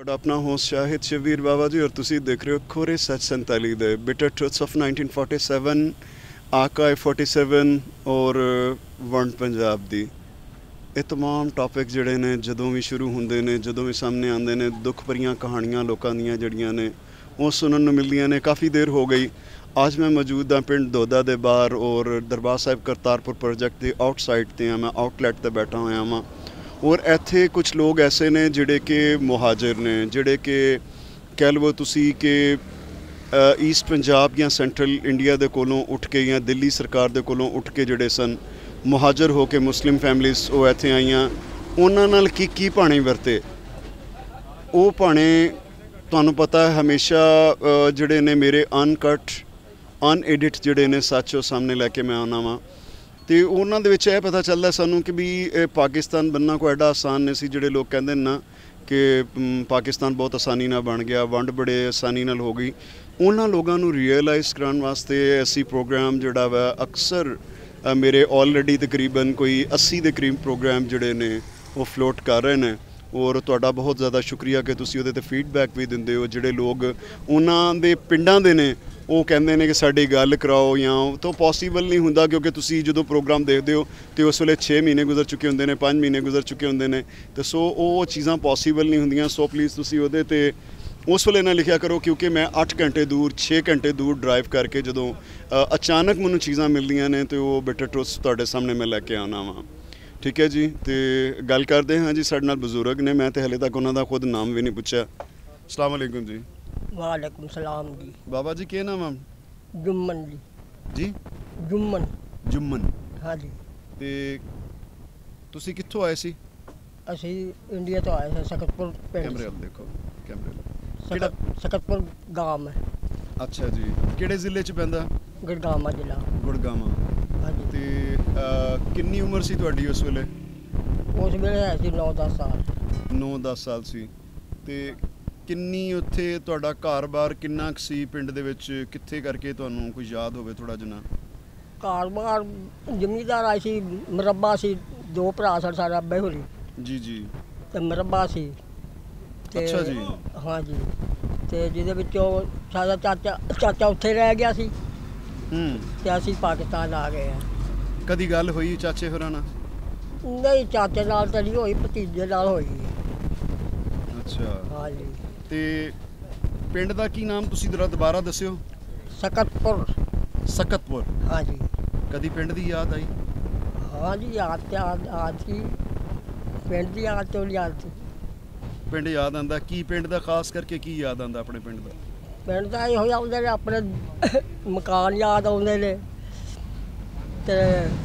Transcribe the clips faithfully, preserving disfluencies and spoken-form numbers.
अपना होस्ट शाहिद शबीर बाबा जी और तुसी देख रहे हो खोरे सच संताली दे bitter truths of nineteen forty seven आकाई फोर्टी सेवन और वंड पंजाब दी ਇਹ तमाम टॉपिक ਜਿਹੜੇ ਨੇ ਜਦੋਂ ਵੀ ਸ਼ੁਰੂ ਹੁੰਦੇ ਨੇ ਜਦੋਂ ਵੀ ਸਾਹਮਣੇ ਆਉਂਦੇ ਨੇ ਦੁੱਖ ਭਰੀਆਂ ਕਹਾਣੀਆਂ ਲੋਕਾਂ ਦੀਆਂ ਜਿਹੜੀਆਂ ਨੇ ਉਹ ਸੁਣਨ ਨੂੰ ਮਿਲਦੀਆਂ ਨੇ। ਕਾफ़ी देर हो गई। आज मैं मौजूद हाँ पिंड दोदा दे बाहर और दरबार साहिब करतारपुर प्रोजेक्ट के आउटसाइड ते हाँ मैं आउटलैट ते बैठा होया हाँ और इत्थे कुछ लोग ऐसे ने जिहड़े कि मुहाजिर ने जिहड़े कि कह लवो तुसी कि ईस्ट पंजाब या सेंट्रल इंडिया दे कोलों उठ के या दिल्ली सरकार दे कोलों उठ के जिहड़े सन मुहाजिर हो के मुस्लिम फैमिलीज़ वो इत्थे आईयां उन्हां नाल की की भाणे वरते वो भाणे तुहानूं पता है हमेशा जिहड़े ने मेरे अनकट अनएडिट जिहड़े ने सच वो सामने लैके मैं आना वा तो उन्हां दे विच इह पता चलदा सानूं कि भी पाकिस्तान बनना कोई एडा आसान नहीं सी। जिहड़े लोग कहंदे ना कि पाकिस्तान बहुत आसानी नाल बन गया वंड बड़े आसानी नाल हो गई उन्हां लोगां नूं रियलाइज़ कराउण वास्ते असीं प्रोग्राम जिहड़ा वा अक्सर मेरे ऑलरेडी तकरीबन कोई अस्सी के करीब प्रोग्राम जोड़े ने वो फ्लोट कर रहे हैं और तुहाडा बहुत ज़्यादा शुक्रिया कि तुसीं उहदे ते फीडबैक भी दिंदे हो। जिहड़े लोग उन्हां दे पिंडां दे ने वो कहंदे ने कि साडी गल कराओ या तो पॉसीबल नहीं हुंदा क्योंकि तुसीं जदों प्रोग्राम देखदे हो तो उस वेले छे महीने गुजर चुके होंदे ने पाँच महीने गुजर चुके होंदे ने तो सो वो चीज़ां पॉसीबल नहीं हुंदियां। सो प्लीज़ तुसीं उहदे ते उस वेले ना लिखिया करो क्योंकि मैं अठ घंटे दूर छे घंटे दूर ड्राइव करके जदों अचानक मैनूं चीज़ां मिलदियां ने तो वो बिटर ट्रुथ्स तुहाडे सामने मैं लैके आना वा। ठीक है जी तो गल करते हैं जी साडे नाल बजुर्ग ने मैं तो हले तक उन्हां दा खुद नाम भी नहीं पुछया। अस्सलाम वालेकुम जी। वालेकुम सलाम जी। बाबा जी के नाम है? जुम्मन जी। जी जुम्मन। जुम्मन हाँ जी। ते तुसी कित्थों आए सी? असी इंडिया तो आए थे सकतपुर पिंड। कैमरे वाल देखो कैमरे वाल। सकत सकतपुर गांव है। अच्छा जी किहड़े जिले च पैंदा? गुड़गावा जिला। गुड़गावा। हाँ जी। ते किन्नी उम्र सी तुहाडी उस वेले? उस वेले है सी नौ दस साल। नौ दस साल सी ते किन्नी उत्थे तुहाडा घर-बार किन्ना क सी पिंड दे विच कित्थे करके तुहानूं कोई याद होवे थोड़ा जिन्ना? घर-बार जमींदार आई सी मुरब्बा सी दो भरा सन सारे अब्बे होरी। जी जी ते मुरब्बा सी। अच्छा जी। हाँ जी ते जिहदे विचों साडा चाचा चाचा उत्थे रह गया सी हूँ ते असीं पाकिस्तान आ गए हैं। कदी गल होई चाचे होरां नाल? नहीं चाचे नाल तां नहीं होई भतीजे नाल होई। अच्छा हाँ जी। ते पिंड दा की नाम तुसीं जरा दुबारा दस्सिओ? सकतपुर। सकतपुर। हाँ जी। कदी पिंड दी याद आई? हाँ जी याद ते याद याद सी पिंड दी याद तो याद सी। पिंड याद आंदा की पिंड दा खास करके की याद आंदा अपने पिंड दा? पिंड दा इहो आउंदे ने अपने मकान याद आउंदे ने ते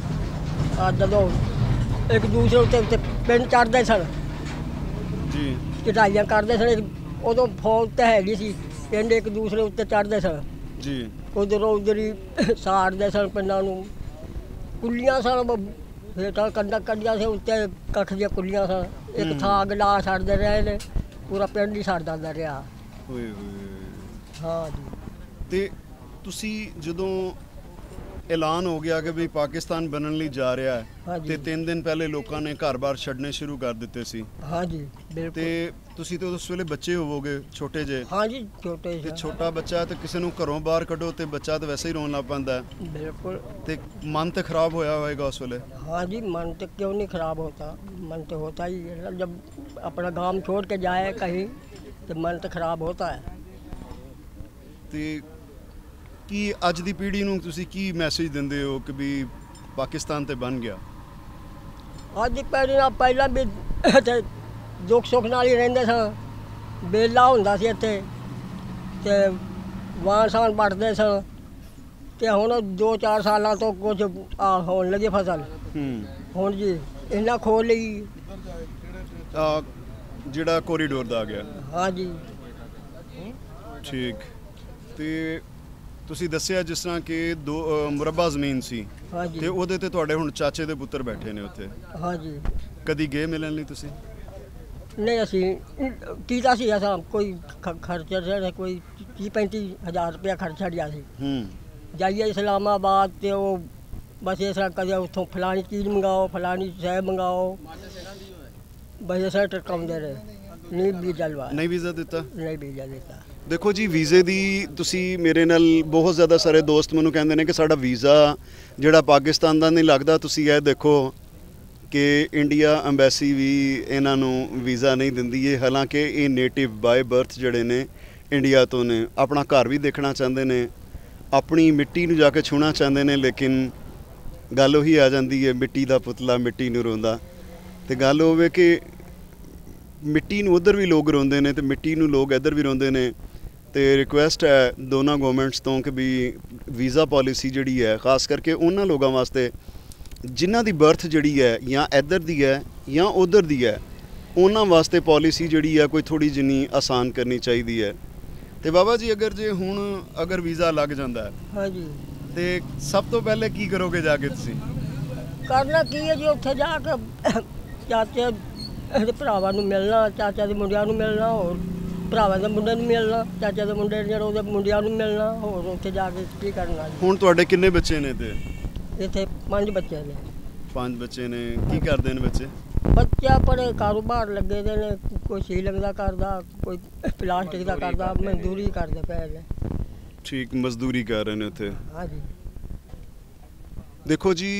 आ जदों एक दूसरे उत्ते उत्ते पिंड चढ़दे सन जी चढ़ाइयां करदे सन उदों फौज ते हैगी सी पिंड एक दूसरे उत्ते चढ़दे सन जी उधरों उधर ही साड़दे सन पिंडां नूं कुल्लियां सन हेठां कंडां कड्डियां सी उत्ते कख दियां कुल्लियां सन एक थां गला छड्डदे रहे ने पूरा पिंड ही सड़ जांदा रहा। होए होए। हाँ जी। ते तुसी जदों ऐलान हो गया कि भी पाकिस्तान बनन लई जा रहा है हाँ ते तीन दिन पहले लोगों ने घर-बार छड्डने शुरू कर दिते सी। हाँ जी बिल्कुल। ते तुसी तो उस वेले बच्चे होवोगे छोटे जे? हाँ जी छोटे ते छोटा बच्चा तो किसी नूं घरों बाहर कढो ते बच्चा तो वैसे ही रोन लग पैंदा है। बिल्कुल। ते मन तो खराब होया होएगा उस वेले? हाँ जी मन तो क्यों नहीं खराब होता मन तो होता ही है जब अपना गांव छोड़ के जाए कहीं तो मन तो खराब होता है। ते की अज दी पीढ़ी नूं तुसी की मैसेज दिंदे हो कि भी पाकिस्तान ते बन गया? अज दी पीढ़ी नाल पहलां भी दुख सुख नाल ही रहिंदे सन बेला हुंदा सी इत्थे ते वाण साण वटदे सन ते हुण दो चार सालां तो कुछ आ होण लगी फसल हुण जी इन्ना खोल लई जिहड़ा कोरीडोर दा आ गया। हाँ जी ठीक ते तुसी दस्सिया जिस तरह कि दो मुरब्बा ज़मीन सी हाँ जी ते ओहदे ते तुहाडे हुण चाचे दे पुत्तर बैठे ने उत्थे। हाँ जी कदी गए मिलन लई तुसी? नहीं असी कीता सी असां कोई खर्चा से कोई तीह पैंती हज़ार रुपया खर्चा दिया सी जाइए इस्लामाबाद ते वो बस इस तरह कदे उत्थों फलानी चीज़ मंगाओ फलानी शै मंगाओ बस इस तरह टरकाउंदे रहे। नहीं वीजा लवा नहीं वीज़ा दिता? नहीं वीजा दिता। देखो जी वीज़े दी तुसी मेरे नाल बहुत ज़्यादा सारे दोस्त मैनूं कहंदे ने कि साडा वीज़ा जिहड़ा पाकिस्तान दा नहीं लगदा। तुसी ये देखो कि इंडिया अंबैसी भी इन्हां नूं वीज़ा नहीं दिंदी है, हालांकि ये नेटिव बाय बर्थ जिहड़े ने इंडिया तो ने, अपना घर भी देखना चाहते ने, अपनी मिट्टी नूं जाके छूना चाहते ने, लेकिन गल उही आ जाती है मिट्टी का पुतला मिट्टी नूं रोंदा। तो गल होवे कि मिट्टी नूं उधर भी लोग रोंदे ने ते मिट्टी नूं लोग इधर भी रोंदे ने। तो रिक्वेस्ट है दोनों गवर्नमेंट्स तो कि भी वीज़ा पॉलिसी जिहड़ी है खास करके उन्हां लोगों वास्ते जिन्हां दी बर्थ जिहड़ी है या इधर दी है या उधर दी है, उन्हां वास्ते पॉलिसी जिहड़ी है कोई थोड़ी जिन्नी आसान करनी चाहिए है। तो बाबा जी अगर जे हुण अगर वीज़ा लग जाता है, हाँ जी, तो सब तो पहले की करोगे जाके तुसीं? करना की है जी, उत्थे जाके चाचे दे भरावां नूं मिलना, चाचा दे मुंडिਆਂ ਨੂੰ मिलना, और ਭਰਾਵਾਂ ਦੇ ਮੁੰਡੇ ਨੂੰ ਮਿਲਣਾ, ਚਾਚਾ ਦੇ ਮੁੰਡੇ ਜਿਹੜੇ ਉਹਦੇ ਮੁੰਡਿਆਂ ਨੂੰ ਮਿਲਣਾ, ਹੋਰ ਉੱਥੇ ਜਾ ਕੇ ਕੀ ਕਰਨਾ ਜੀ। ਹੁਣ ਤੁਹਾਡੇ ਕਿੰਨੇ ਬੱਚੇ ਨੇ? ਤੇ ਇੱਥੇ ਪੰਜ ਬੱਚੇ ਨੇ। ਪੰਜ ਬੱਚੇ ਨੇ, ਕੀ ਕਰਦੇ ਨੇ ਬੱਚੇ? ਬੱਚਾ ਪੜੇ ਕਾਰੋਬਾਰ ਲੱਗੇ ਦੇ ਨੇ, ਕੋਈ ਸੀਲਿੰਗ ਦਾ ਕਰਦਾ, ਕੋਈ ਪਲਾਸਟਿਕ ਦਾ ਕਰਦਾ, ਮਜ਼ਦੂਰੀ ਕਰਦੇ ਪਏ ਨੇ। ਠੀਕ, ਮਜ਼ਦੂਰੀ ਕਰ ਰਹੇ ਨੇ ਉੱਥੇ। ਹਾਂਜੀ ਦੇਖੋ ਜੀ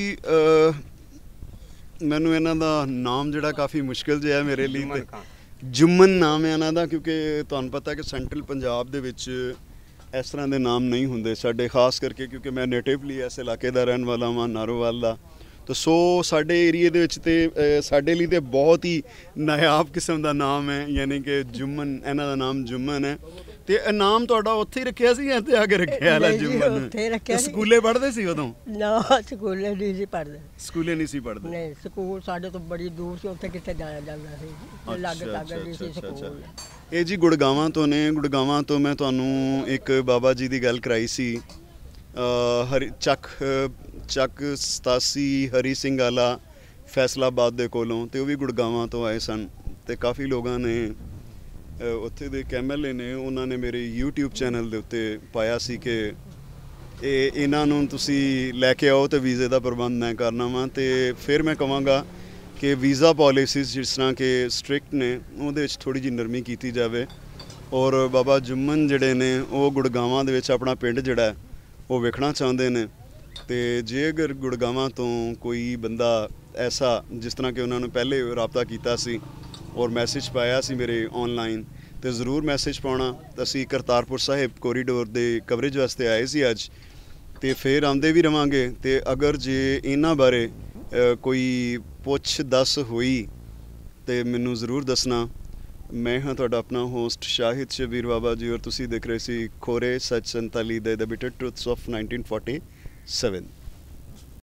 ਮੈਨੂੰ ਇਹਨਾਂ ਦਾ ਨਾਮ ਜਿਹੜਾ ਕਾਫੀ ਮੁਸ਼ਕਿਲ ਜਿਹਾ ਮੇਰੇ ਲਈ, ਤੇ ਜੁਮਨ ਨਾਮ ਹੈ ਇਹਨਾਂ ਦਾ, ਕਿਉਂਕਿ ਤੁਹਾਨੂੰ ਪਤਾ ਕਿ ਸੈਂਟਰਲ ਪੰਜਾਬ ਦੇ ਵਿੱਚ ਇਸ ਤਰ੍ਹਾਂ ਦੇ ਨਾਮ ਨਹੀਂ ਹੁੰਦੇ ਸਾਡੇ, ਖਾਸ ਕਰਕੇ ਕਿਉਂਕਿ ਮੈਂ ਨੇਟਿਵਲੀ ਇਸ ਇਲਾਕੇ ਦਾ ਰਹਿਣ ਵਾਲਾ ਹਾਂ, ਨਾਰੋਵਾਲ ਦਾ। ਤਾਂ ਸੋ ਸਾਡੇ ਏਰੀਏ ਦੇ ਵਿੱਚ ਤੇ ਸਾਡੇ ਲਈ ਤੇ ਬਹੁਤ ਹੀ ਨਾਯਾਬ ਕਿਸਮ ਦਾ ਨਾਮ ਹੈ, ਯਾਨੀ ਕਿ ਜੁਮਨ, ਇਹਨਾਂ ਦਾ ਨਾਮ ਜੁਮਨ ਹੈ। ਤੇ ਨਾਮ ਤੁਹਾਡਾ ਉੱਥੇ ਹੀ ਰੱਖਿਆ ਸੀ ਜਾਂ ਇੱਥੇ ਆ ਕੇ ਰੱਖਿਆ ਹੈ ਜੁਮਨ? ਉੱਥੇ ਰੱਖਿਆ। ਸਕੂਲੇ ਪੜ੍ਹਦੇ ਸੀ ਉਦੋਂ? ਨਾ ਸਕੂਲੇ ਨਹੀਂ ਸੀ ਪੜ੍ਹਦੇ। ਸਕੂਲੇ ਨਹੀਂ ਸੀ ਪੜ੍ਹਦੇ? ਨਹੀਂ, ਸਕੂਲ ਸਾਡੇ ਤੋਂ ਬੜੀ ਦੂਰ ਸੀ, ਉੱਥੇ ਕਿੱਥੇ ਜਾਇਆ ਜਾਂਦਾ ਸੀ, ਲੱਗ ਲੱਗ ਨਹੀਂ ਸੀ ਸਕੂਲ। ਇਹ ਜੀ ਗੁੜਗਾਵਾਂ ਤੋਂ ਨੇ। ਗੁੜਗਾਵਾਂ ਤੋਂ ਮੈਂ ਤੁਹਾਨੂੰ ਇੱਕ ਬਾਬਾ ਜੀ ਦੀ ਗੱਲ ਕਰਾਈ ਸੀ, ਹਰੀ ਚੱਕ ਚੱਕ ਸਤਾਸੀ ਹਰੀ ਸਿੰਘ ਵਾਲਾ ਫੈਸਲਾਬਾਦ ਦੇ ਕੋਲੋਂ, ਤੇ ਉਹ ਵੀ ਗੁੜਗਾਵਾਂ ਤੋਂ ਆਏ ਸਨ। ਤੇ ਕਾਫੀ ਲੋਕਾਂ ਨੇ ਉੱਥੇ ਦੇ ਐਮ ਐਲ ਏ ਨੇ, ਉਹਨਾਂ ਨੇ ਮੇਰੇ ਯੂਟਿਊਬ ਚੈਨਲ ਦੇ ਉੱਤੇ ਪਾਇਆ ਸੀ ਕਿ ਇਹ ਇਹਨਾਂ ਨੂੰ ਤੁਸੀਂ ਲੈ ਕੇ ਆਓ ਤੇ ਵੀਜ਼ੇ ਦਾ ਪ੍ਰਬੰਧ ਮੈਂ ਕਰਨਾ ਵਾ। ਤੇ ਫਿਰ ਮੈਂ ਕਹਾਂਗਾ ਕਿ ਵੀਜ਼ਾ ਪੋਲਿਸੀਜ਼ ਜਿਸ ਤਰ੍ਹਾਂ ਕਿ ਸਟ੍ਰਿਕਟ ਨੇ, ਉਹਦੇ ਵਿੱਚ ਥੋੜ੍ਹੀ ਜਿਹੀ ਨਰਮੀ ਕੀਤੀ ਜਾਵੇ। ਔਰ ਬਾਬਾ ਜੁਮਨ ਜਿਹੜੇ ਨੇ ਉਹ ਗੁੜਗਾਵਾਂ ਦੇ ਵਿੱਚ ਆਪਣਾ ਪਿੰਡ ਜਿਹੜਾ ਉਹ ਵੇਖਣਾ ਚਾਹੁੰਦੇ ਨੇ। ਤੇ ਜੇ ਅਗਰ ਗੁੜਗਾਵਾਂ ਤੋਂ ਕੋਈ ਬੰਦਾ ਐਸਾ, ਜਿਸ ਤਰ੍ਹਾਂ ਕਿ ਉਹਨਾਂ ਨੂੰ ਪਹਿਲੇ ਰਾਬਤਾ ਕੀਤਾ ਸੀ ਔਰ ਮੈਸੇਜ ਪਾਇਆ ਸੀ ਮੇਰੇ ਔਨਲਾਈਨ, ਤੇ ਜ਼ਰੂਰ ਮੈਸੇਜ ਪਾਉਣਾ। ਅਸੀਂ ਕਰਤਾਰਪੁਰ ਸਾਹਿਬ ਕੋਰੀਡੋਰ ਦੇ ਕਵਰੇਜ ਵਾਸਤੇ ਆਏ ਸੀ ਅੱਜ, ਤੇ ਫਿਰ ਆਉਂਦੇ ਵੀ ਰਵਾਂਗੇ। ਤੇ ਅਗਰ ਜੇ ਇਹਨਾਂ ਬਾਰੇ ਕੋਈ ਪੁੱਛ ਦੱਸ ਹੋਈ ਤੇ ਮੈਨੂੰ ਜ਼ਰੂਰ ਦੱਸਣਾ। ਮੈਂ ਹਾਂ ਤੁਹਾਡਾ ਆਪਣਾ ਹੋਸਟ ਸ਼ਾਹਿਦ ਸ਼ਬੀਰ ਬਾਬਾ ਜੀ, ਔਰ ਤੁਸੀਂ ਦੇਖ ਰਹੇ ਸੀ ਖੋਰੇ ਸੱਚ ਸੰਤਾਲੀ ਦੇ the bitter truths of nineteen forty seven.